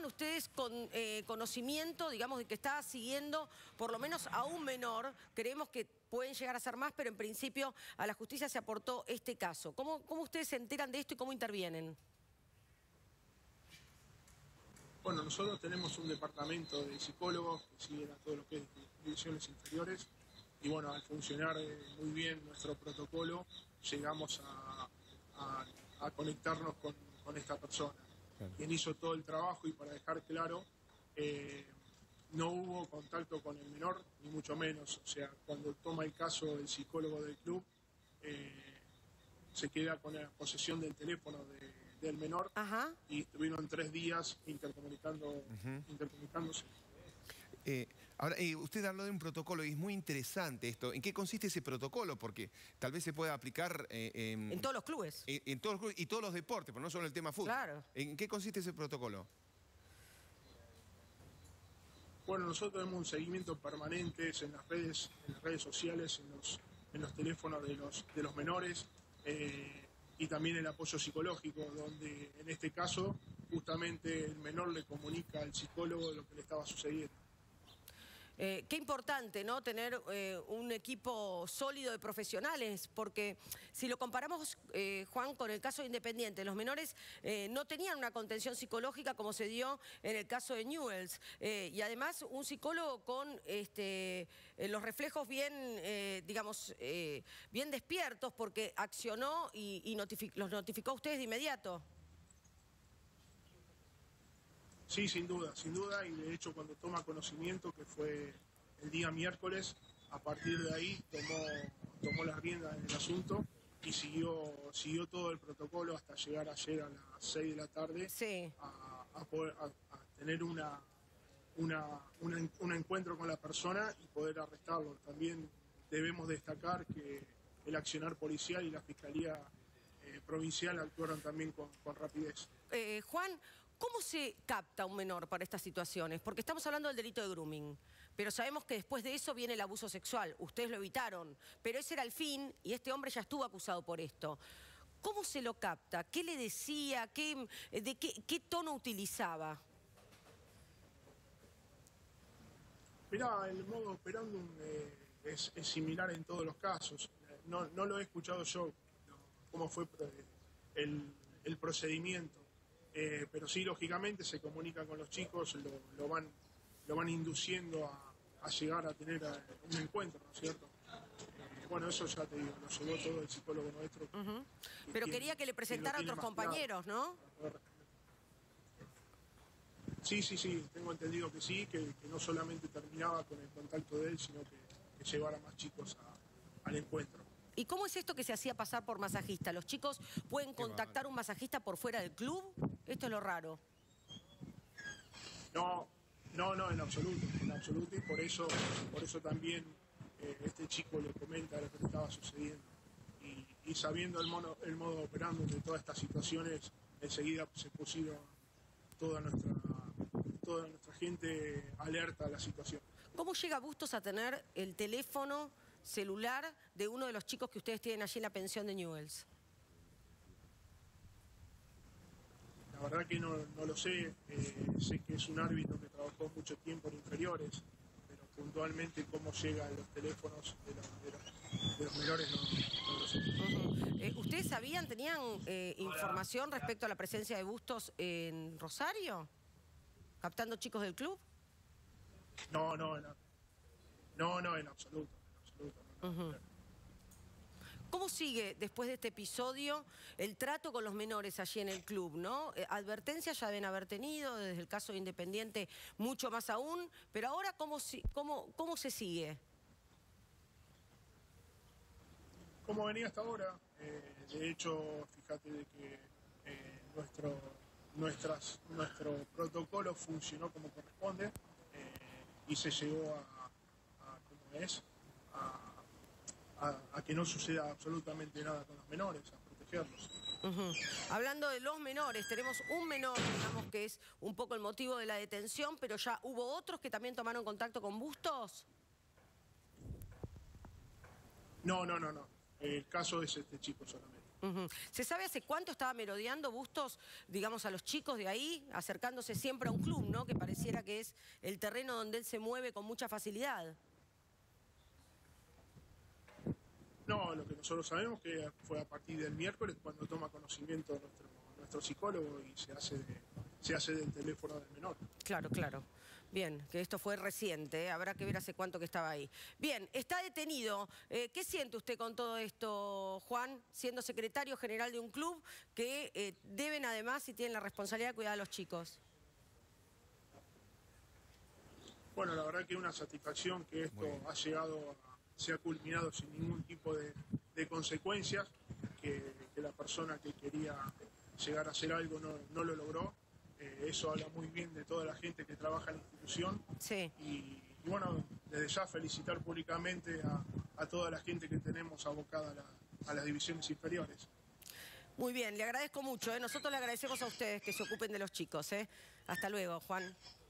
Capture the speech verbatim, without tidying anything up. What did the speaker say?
¿tenían ustedes con, eh, conocimiento, digamos, de que estaba siguiendo por lo menos a un menor? Creemos que pueden llegar a ser más, pero en principio a la justicia se aportó este caso. ¿Cómo, cómo ustedes se enteran de esto y cómo intervienen? Bueno, nosotros tenemos un departamento de psicólogos que siguen a todo lo que es divisiones inferiores y bueno, al funcionar eh, muy bien nuestro protocolo, llegamos a, a, a conectarnos con, con esta persona, claro, quien hizo todo el trabajo. Y para dejar claro, eh, no hubo contacto con el menor, ni mucho menos. O sea, cuando toma el caso el psicólogo del club, eh, se queda con la posesión del teléfono de, del menor. Ajá. Y estuvieron tres días intercomunicando, uh-huh. intercomunicándose. Eh, ahora, eh, usted habló de un protocolo y es muy interesante esto. ¿En qué consiste ese protocolo? Porque tal vez se pueda aplicar... Eh, en, en todos los clubes. En, en todos los clubes y todos los deportes, pero no solo el tema fútbol. Claro. ¿En qué consiste ese protocolo? Bueno, nosotros tenemos un seguimiento permanente en las redes, en las redes sociales, en los, en los teléfonos de los, de los menores. Eh, y también el apoyo psicológico, donde en este caso justamente el menor le comunica al psicólogo lo que le estaba sucediendo. Eh, qué importante, ¿no?, tener eh, un equipo sólido de profesionales, porque si lo comparamos, eh, Juan, con el caso de Independiente, los menores eh, no tenían una contención psicológica como se dio en el caso de Newell's, eh, y además un psicólogo con este, eh, los reflejos bien, eh, digamos, eh, bien despiertos, porque accionó y, y notific- los notificó a ustedes de inmediato. Sí, sin duda, sin duda, y de hecho cuando toma conocimiento, que fue el día miércoles, a partir de ahí tomó, tomó las riendas del asunto y siguió, siguió todo el protocolo hasta llegar ayer a las seis de la tarde, sí, a, a, poder, a, a tener una, una, una, un encuentro con la persona y poder arrestarlo. También debemos destacar que el accionar policial y la Fiscalía eh, Provincial actuaron también con, con rapidez. Eh, Juan, ¿cómo se capta un menor para estas situaciones? Porque estamos hablando del delito de grooming, pero sabemos que después de eso viene el abuso sexual. Ustedes lo evitaron, pero ese era el fin y este hombre ya estuvo acusado por esto. ¿Cómo se lo capta? ¿Qué le decía? ¿Qué, de qué, qué tono utilizaba? Mirá, el modo operandum eh, es, es similar en todos los casos. No, no lo he escuchado yo, no, cómo fue el, el procedimiento. Eh, pero sí, lógicamente, se comunica con los chicos, lo, lo, van, lo van induciendo a, a llegar a tener a, un encuentro, ¿no es cierto? Eh, bueno, eso ya te digo, lo llevó todo el psicólogo nuestro. Uh-huh. Pero tiene, quería que le presentara a otros compañeros, claro, ¿no? Sí, sí, sí, tengo entendido que sí, que, que no solamente terminaba con el contacto de él, sino que, que llevara más chicos a, al encuentro. ¿Y cómo es esto que se hacía pasar por masajista? ¿Los chicos pueden contactar a un masajista por fuera del club? Esto es lo raro. No, no, no, en absoluto, en absoluto, y por eso, por eso también eh, este chico le comenta lo que le estaba sucediendo. Y, y sabiendo el, mono, el modo operando de todas estas situaciones, enseguida se pusieron toda nuestra, toda nuestra gente alerta a la situación. ¿Cómo llega Bustos a tener el teléfono celular de uno de los chicos que ustedes tienen allí en la pensión de Newell's? La verdad que no, no lo sé, eh, sé que es un árbitro que trabajó mucho tiempo en inferiores, pero puntualmente cómo llega a los teléfonos de los, de los, de los menores no, no lo sé. Uh-huh. eh, ¿Ustedes sabían, tenían eh, información respecto a la presencia de Bustos en Rosario? ¿Captando chicos del club? No, no, no, no, no, en absoluto, en absoluto. No, no, uh-huh. no. ¿Cómo sigue después de este episodio el trato con los menores allí en el club, ¿no? Eh, advertencias ya deben haber tenido, desde el caso de Independiente mucho más aún, pero ahora ¿cómo, cómo, cómo se sigue? Como venía hasta ahora, eh, de hecho, fíjate de que eh, nuestro, nuestras, nuestro protocolo funcionó como corresponde eh, y se llegó a, a ¿cómo es? A, A, a que no suceda absolutamente nada con los menores, a protegerlos. Uh-huh. Hablando de los menores, tenemos un menor, digamos, que es un poco el motivo de la detención, pero ya hubo otros que también tomaron contacto con Bustos. No, no, no, no. El caso es este chico solamente. Uh-huh. ¿Se sabe hace cuánto estaba merodeando Bustos, digamos, a los chicos de ahí, acercándose siempre a un club, ¿no? Que pareciera que es el terreno donde él se mueve con mucha facilidad. No, lo que nosotros sabemos que fue a partir del miércoles cuando toma conocimiento nuestro, nuestro psicólogo y se hace, de, se hace del teléfono del menor. Claro, claro. Bien, que esto fue reciente, ¿eh? Habrá que ver hace cuánto que estaba ahí. Bien, está detenido. Eh, ¿Qué siente usted con todo esto, Juan, siendo secretario general de un club que eh, deben además y tienen la responsabilidad de cuidar a los chicos? Bueno, la verdad que es una satisfacción que esto ha llegado, a, se ha culminado sin ningún tipo de, de consecuencias, que, que la persona que quería llegar a hacer algo no, no lo logró. Eh, eso habla muy bien de toda la gente que trabaja en la institución. Sí. Y, y bueno, desde ya felicitar públicamente a, a toda la gente que tenemos abocada a, la, a las divisiones inferiores. Muy bien, le agradezco mucho, ¿eh? Nosotros le agradecemos a ustedes que se ocupen de los chicos, ¿eh? Hasta luego, Juan.